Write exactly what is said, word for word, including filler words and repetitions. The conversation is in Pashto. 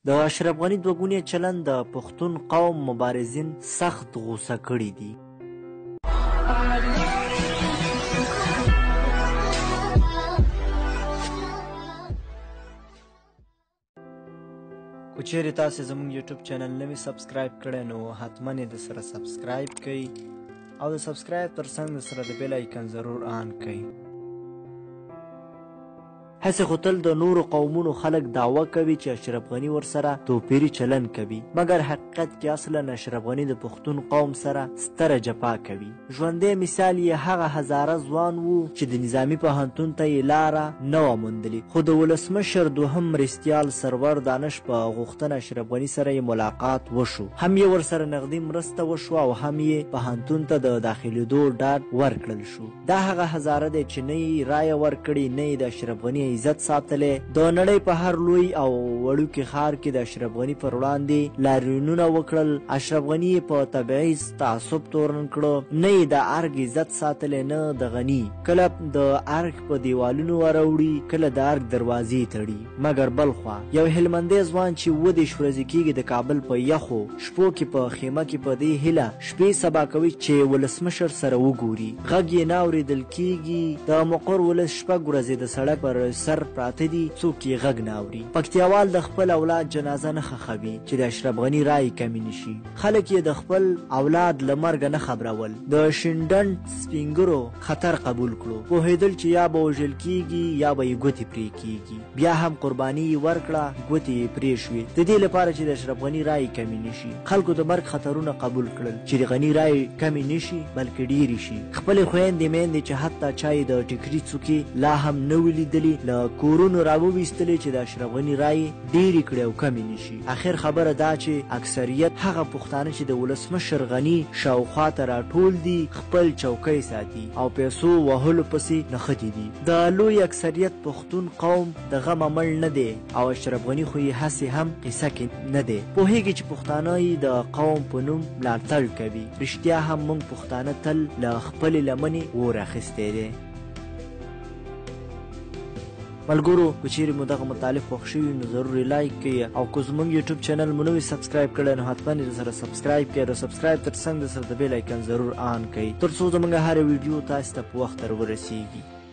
د اشرف غني دوه ګونی چلند د پښتون قوم مبارزین سخت غوسه کړي دي. که چیرې تاسې زموږ یوټیوب چینل نوي سبسکرایب کړی نو حتما یې د سره سبسکرایب کړئ او د سبسکرایب تر څنګ د سره د بیل آیکن ضرور آن کړئ. هسې خو تل د نورو قومونو خلک دعوه کوي چې اشرف غني ورسره توپیري چلن کوي، مګر حقیقت کې اصلا اشرف غني د پښتون قوم سره ستره جفا کوي. ژوندی مثال یې هغه هزاره ځوان و چې د نظامي پوهنتون ته یې لاره نه وه موندلې، خو د ولسمشر دوهم مرستیال سرور دانش په غوښتنه اشرف غني سره یې ملاقات وشو، هم یې ورسره نغدي مرسته وشوه او هم یې پوهنتون ته د داخلېدو ډاډ ورکړل شو. دا هغه هزاره دی چې نه یې رایه ورکړې نه یې د اشرف غني عزت ساتلی. د نړۍ په هر لوی او وړوکي ښار کې د اشرف غني پر وړاندې لاریونونه وکړل. اشرف غني یې په تبعیض تعصب تورن کړه، نه یې د ارګ عزت ساتلی نه د غني. کله د ارګ په دیوالونو وروړي، کله د ارګ دروازې تړي. مګر بل خوا یو هلمندی ځوان چې اووه دېرش ورځې کېږي د کابل په یخو شپو کې په خیمه کې په دې هیله شپې سبا کوي چې ولسمشر سره وګوري، غږ یې نه اورېدل کېږي. د مقر ولس شپږ ورځې د سړک پر سر پراته دي، څوک یې غږ نه اوري. پکتیاوال د خپل اولاد جنازه نه ښخوي چې د اشرف غني رای کمی نشي. خلک یې د خپل اولاد له مرګه نه خبرول. د شینډنډ سپینګرو خطر قبول کړو، پوهېدل چې یا به وژل کېږي یا به یې ګوتې پرې کېږي. بیا هم قرباني یې ورکړه، ګوتې یې پرې شوې، د دې لپاره چې د اشرف غني رای کمی نشي. خلکو د مرګ خطرونه قبول کړل چې د غني رای کمی نشي بلکې ډېرې شي. خپلې خویندې میندې چې حتی چا یې د ټیکري څوکې لا هم نه وي لیدلي له کورونو راوویستلې چې د اشرف غني رای ډېرې کړې او کمې نشي. اخر خبره دا چې اکثریت هغه پښتانه چې د ولسمشر غني شاوخوا ته راټول دي خپل چوکۍ ساتي او پیسو وهلو پسې نښتي دي. د لوی اکثریت پښتون قوم د غم مړ نه دی او اشرف غني خو یې هسې هم قصه کې نه دی. پوهېږي چې پښتانه یې د قوم په نوم ملاتړ کوي. رښتیا هم موږ پښتانه تل له خپلې لمنې اور اخیستی دی. ملګرو که چیرې مو دغه مطالب خوښ شوي نو ضرور لایک کړئ او که زموږ یوټیوب چینل مو نوی سبسکرایب کړی نو حتما یې سره سبسکرایب کړئ. د سبسکرایب تر څنګ د سره د بیل آیکن ضرور آن کړئ تر څو زموږ هره ویډیو تاسو ته په وخت ورسیږي.